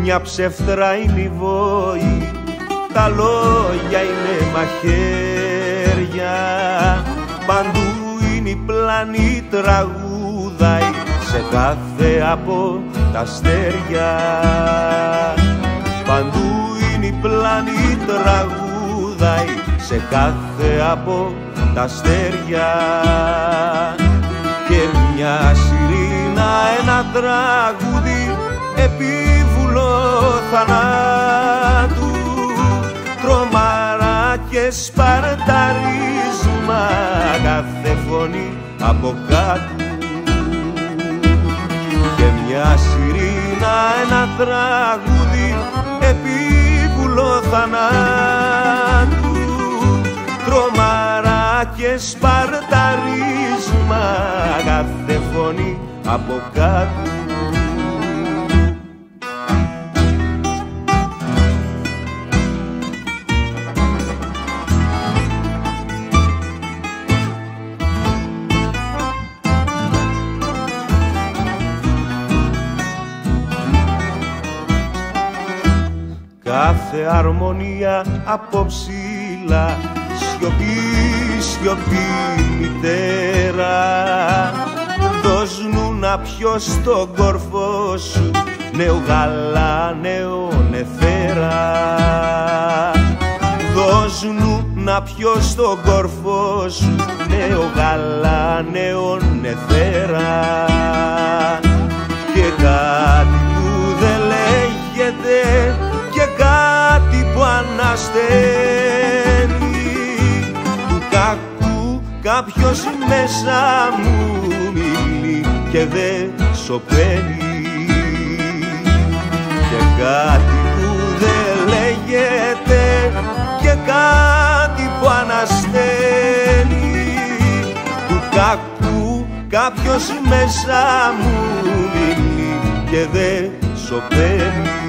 μια ψεύτρα είναι η βόη, τα λόγια είναι μαχαίρια. Παντού είναι η πλανή τραγούδαει σε κάθε από τα αστέρια. Παντού είναι η πλανή τραγούδαει σε κάθε από τα αστέρια. Και μια σιρήνα, ένα τραγούδι επίβουλο θανάτου, τρομάρα και σπαρταρίσμα κάθε φωνή από κάτω. Και μια σιρήνα, ένα τραγούδι επίβουλο θανάτου, τρομάρα και σπαρταρίσμα κάθε φωνή από κάτω. Κάθε αρμονία από ψηλά, σιωπή, σιωπή μητέρα. Δώσ' να πιω στον κορφό σου νέο γάλα, νέο νεφέρα. Δώσ' να πιω στον κορφό σου νέο γάλα, νέο νεφέρα. Και κάτι που δεν λέγεται και κάτι που ανασταίνει, του κακού κάποιος μέσα μου μιλεί και δεν σωπαίνει. Και κάτι που δεν λέγεται και κάτι που ανασταίνει, του κακού κάποιος μέσα μου μιλεί και δεν σωπαίνει.